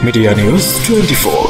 Media news 24।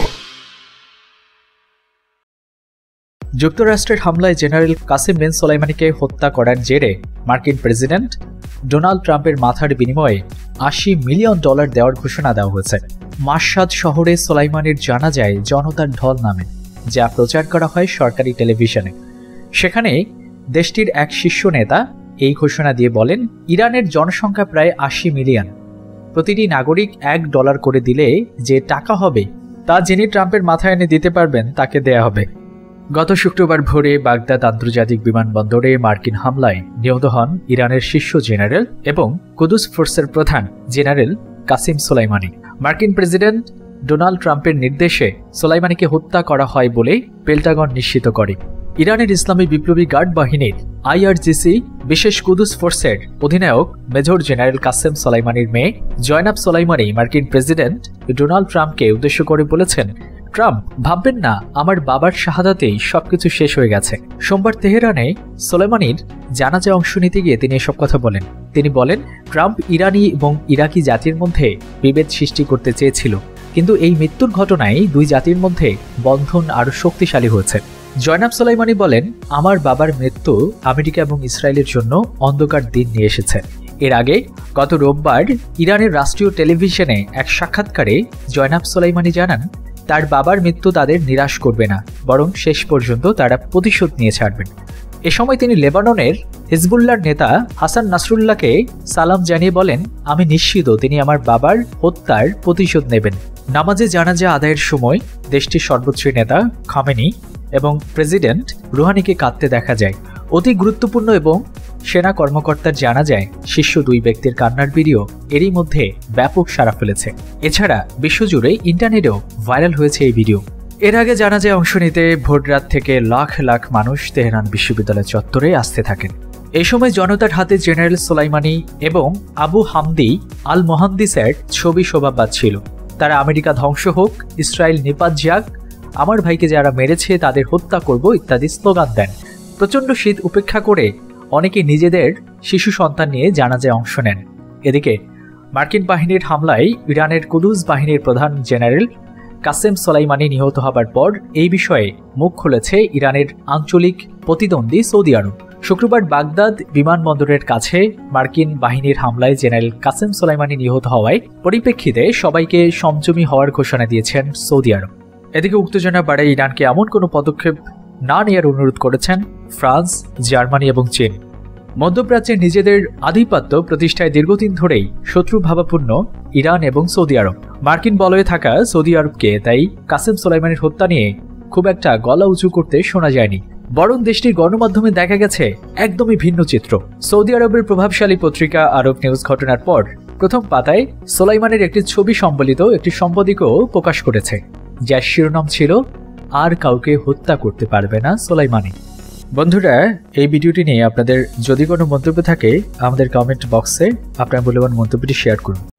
যুক্তরাষ্ট্রের হামলায় general Qasem বিন সোলাইমানিকে হত্যা করার জেরে মার্কিন প্রেসিডেন্ট ডোনাল্ড ট্রাম্পের মাথার বিনিময়ে $80 মিলিয়ন দেওয়ার ঘোষণা দেওয়া হয়েছে। মাশহাদ শহরে সোলাইমানির জানাজায় জনতার ঢল নামে, যা প্রচার করা হয় সরকারি টেলিভিশনে। সেখানে দেশটির এক শীর্ষ নেতা এই ঘোষণা দিয়ে বলেন, ইরানের জনসংখ্যা প্রায় 80 মিলিয়ন। প্রতিটি নাগরিক $1 করে দিলে যে টাকা হবে তা যিনি ট্রাম্পের মাথায় এনে দিতে পারবেন তাকে দেয়া হবে। গত শুক্রবার ভোরে বাগদাদ আন্তর্জাতিক বিমানবন্দরে মার্কিন হামলায় নিহত হন ইরানের শীর্ষ জেনারেল এবং কুদস ফোর্সের প্রধান জেনারেল কাসেম সোলাইমানি। মার্কিন প্রেসিডেন্ট ডোনাল্ড ট্রাম্পের নির্দেশে সোলাইমানিকে হত্যা করা হয় বলে পেন্টাগন নিশ্চিত করে। ইরানের ইসলামী বিপ্লবী গার্ড বাহিনীর IRGC বিশেষ কুদস ফোর্সের অধিনায়ক মেজর জেনারেল কাসেম সোলাইমানির মেয়ে জয়নাব সোলাইমানি মার্কিন প্রেসিডেন্ট ডোনাল্ড ট্রাম্পকে উদ্দেশ্য করে বলেছেন, ট্রাম্প, ভাববেন না আমার বাবার শাহাদাতেই সবকিছু শেষ হয়ে গেছে। সোমবার তেহরানে সোলাইমানির জানাজায় অংশ নিতে গিয়ে তিনি এসব কথা বলেন। তিনি বলেন, ট্রাম্প ইরানি এবং ইরাকি জাতির মধ্যে বিভেদ সৃষ্টি করতে চেয়েছিল, কিন্তু এই মৃত্যুর ঘটনায় দুই জাতির মধ্যে বন্ধন আরও শক্তিশালী হয়েছে। জয়নাব সোলাইমানি বলেন, আমার বাবার মৃত্যু আমেরিকা এবং ইসরায়েলের জন্য অন্ধকার দিন নিয়ে এসেছে। এর আগে গত রোববার ইরানের রাষ্ট্রীয় টেলিভিশনে এক সাক্ষাৎকারে জয়নাব সোলাইমানি জানান, তার বাবার মৃত্যু তাদের নিরাশ করবে না, বরং শেষ পর্যন্ত তারা প্রতিশোধ নিয়ে ছাড়বেন। এ সময় তিনি লেবাননের হিজবুল্লাহর নেতা হাসান নাসরুল্লাহকে সালাম জানিয়ে বলেন, আমি নিশ্চিত তিনি আমার বাবার হত্যার প্রতিশোধ নেবেন। নামাজে জানাজা আদায়ের সময় দেশটির সর্বোচ্চ নেতা খামেনি এবং প্রেসিডেন্ট রুহানিকে কাঁদতে দেখা যায়। অতি গুরুত্বপূর্ণ এবং সেনা কর্মকর্তার জানাজায় শীর্ষ দুই ব্যক্তির কান্নার ভিডিও এরই মধ্যে ব্যাপক সাড়া ফেলেছে। এছাড়া বিশ্বজুড়ে ইন্টারনেটেও ভাইরাল হয়েছে এই ভিডিও। এর আগে জানাজায় অংশ নিতে ভোররাত থেকে লাখ লাখ মানুষ তেহরান বিশ্ববিদ্যালয় চত্বরে আসতে থাকেন। এই সময় জনতার হাতে জেনারেল সোলাইমানি এবং আবু হামদি আল মোহান্দিসের ছবি শোভা পাচ্ছিল। তারা আমেরিকা ধ্বংস হোক, ইসরায়েল নিপাত যাক, আমার ভাইকে যারা মেরেছে তাদের হত্যা করব ইত্যাদি স্লোগান দেন। প্রচণ্ড শীত উপেক্ষা করে অনেকে নিজেদের শিশু সন্তান নিয়ে জানাজায় অংশ নেন। এদিকে মার্কিন বাহিনীর হামলায় ইরানের কুদস বাহিনীর প্রধান জেনারেল কাসেম সোলাইমানি নিহত হবার পর এই বিষয়ে মুখ খুলেছে ইরানের আঞ্চলিক প্রতিদ্বন্দ্বী সৌদি আরব। শুক্রবার বাগদাদ বিমানবন্দরের কাছে মার্কিন বাহিনীর হামলায় জেনারেল কাসেম সোলাইমানি নিহত হওয়ায় পরিপ্রেক্ষিতে সবাইকে সংযমী হওয়ার ঘোষণা দিয়েছেন সৌদি আরব। এদিকে উত্তেজনা বাড়ায় ইরানকে এমন কোনো পদক্ষেপ না নেওয়ার অনুরোধ করেছেন ফ্রান্স, জার্মানি এবং চীন। মধ্যপ্রাচ্যে নিজেদের আধিপত্য প্রতিষ্ঠায় দীর্ঘদিন ধরেই শত্রুভাবাপূর্ণ ইরান এবং সৌদি আরব। মার্কিন বলয়ে থাকা সৌদি আরবকে তাই কাসেম সোলাইমানির হত্যা নিয়ে খুব একটা গলা উঁচু করতে শোনা যায়নি, বরং দেশটির গণমাধ্যমে দেখা গেছে একদমই ভিন্ন চিত্র। সৌদি আরবের প্রভাবশালী পত্রিকা আরব নিউজ ঘটনার পর প্রথম পাতায় সোলাইমানির একটি ছবি সম্বলিত একটি সম্পাদকীয় প্রকাশ করেছে, যার শিরোনাম ছিল, আর কাউকে হত্যা করতে পারবে না সোলাইমানি। বন্ধুরা, এই ভিডিওটি নিয়ে আপনাদের যদি কোনো মন্তব্য থাকে আমাদের কমেন্ট বক্সে আপনার মূল্যবান মন্তব্যটি শেয়ার করুন।